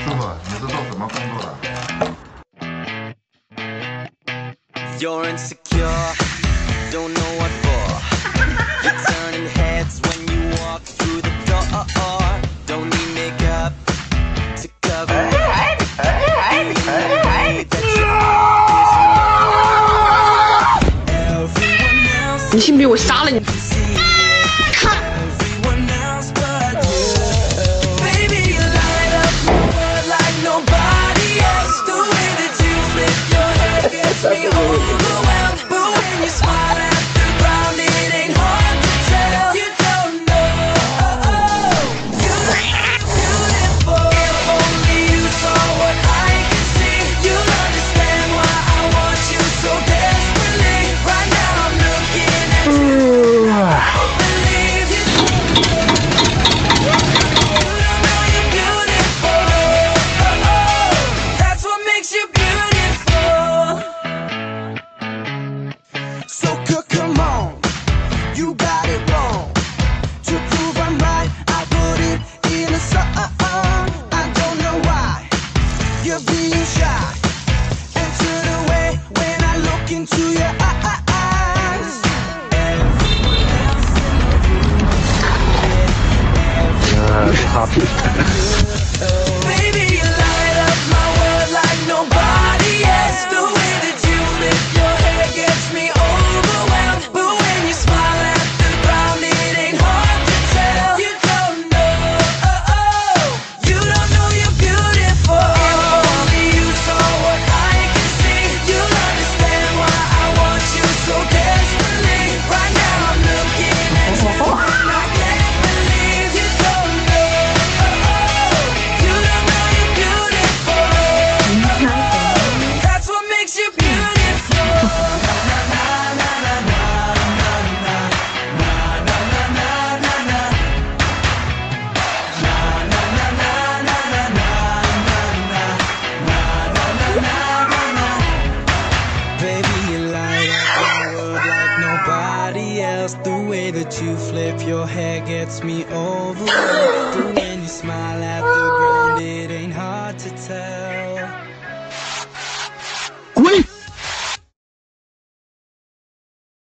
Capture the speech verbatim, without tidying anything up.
You're insecure, don't know what for. You're turning heads when you walk through the door. Don't need makeup to cover it. Everyone else 你信不信我杀了你？ The way that you flip your hair gets me over.